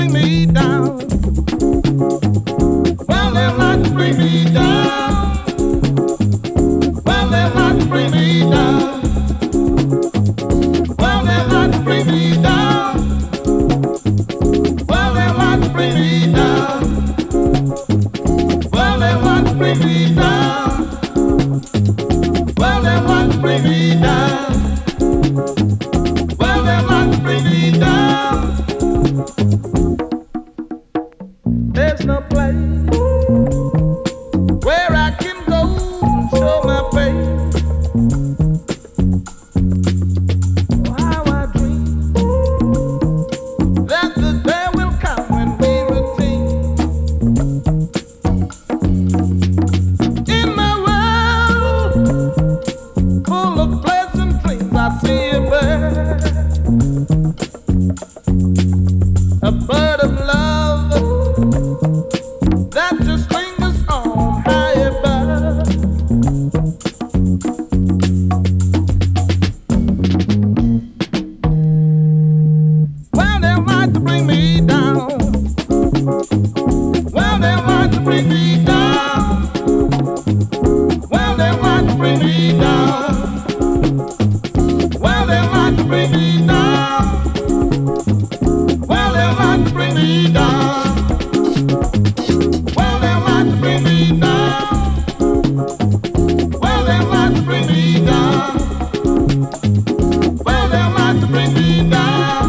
bring me down. Well, they like to bring me down. Well, they like to bring me down. Well, they like to bring me down. Well, they like to bring me down. Well, they like to bring me down. Well, they like to bring me down. Well, they like to bring me down. There's no place where I can go and show my face. Oh, how I dream that the day will come when we will sing. In my world full of pleasant dreams, I see a bird of love that just lingers on high above. Well, they like to bring me down. Well, they like to bring me down. Well, they like to bring me down. Well, they like to bring me down. Well, they like to bring me down. Well, they like to bring me down. Well, they like to bring me down. Well, they like to bring me down.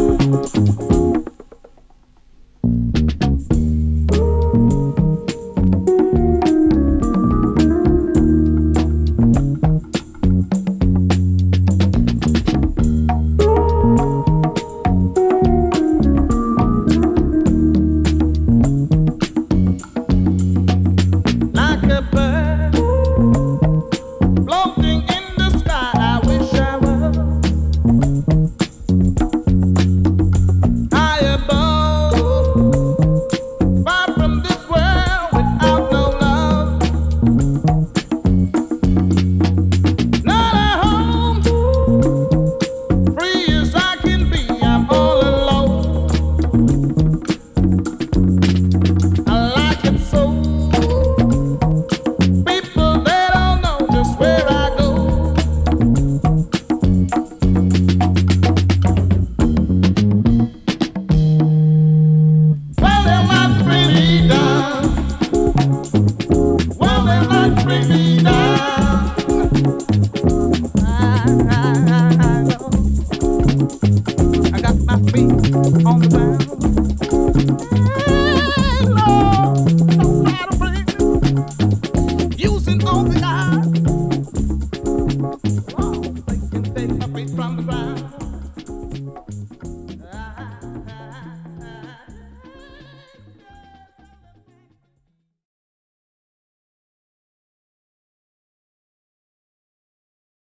Like a bird floating in the sky, I wish I was high above, far from this world without no love. Not at home, free as I can be, I'm all alone. I like it so. People, they don't know just where I go. Well, they like to bring me down. Well, they like to bring me down. I got my feet on the ground. Hey, Lord, don't try to bring me. Using all the eyes. Oh, they can take my feet from the ground.